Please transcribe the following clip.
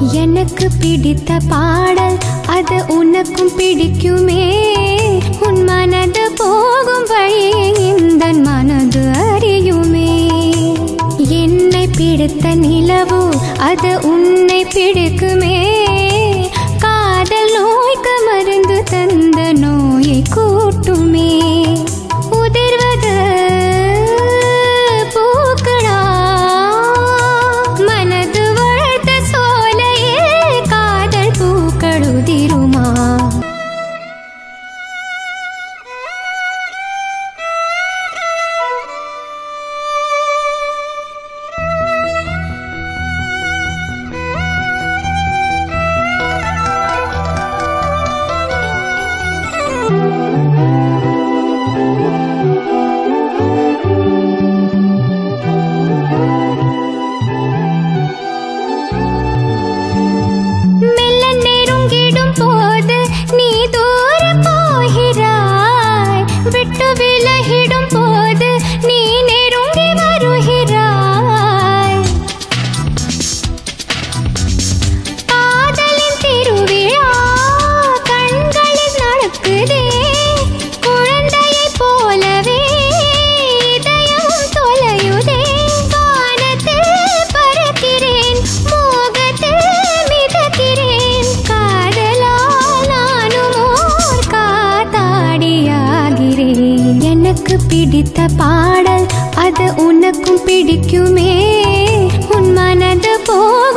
எனக்கு பிடித்த பாடல் அது உனக்கும் பிடிக்குமே. உன் மனது போகும் வழியை இந்த மனது அறியுமே. என்னை பிடித்த நிலவோ அது உன்னை பிடிக்குமே. காதல் நோய்க்கு மருந்து தந்த நோயை கூட்டுமே. உதிர்வது பூக்களா மனது வளர்த்த சோலையில் காதல் பூக்கள் உதிருமா? எனக்கு பிடித்த பாடல் அது உனக்கும் பிடிக்குமே. உன் மனது போ